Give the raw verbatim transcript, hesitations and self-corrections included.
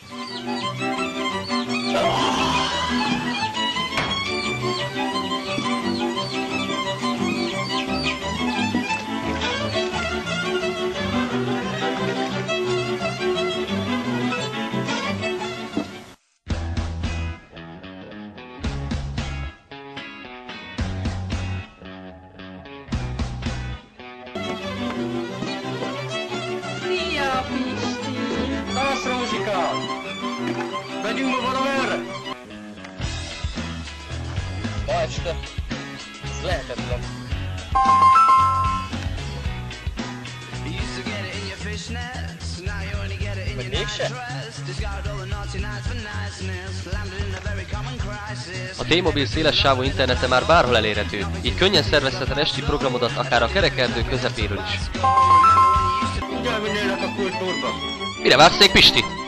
Szevasz, Rózsika! Megyünk ma valamerre? Ma este? Ez lehetetlen. Vagy mégse? A T-Mobile szélessávú internete már bárhol elérhető, így könnyen szervezheted esti programodat akár a kerekerdő közepéről is. Mindjárt minnélek a kultúrba. Mire vársz, Pisti?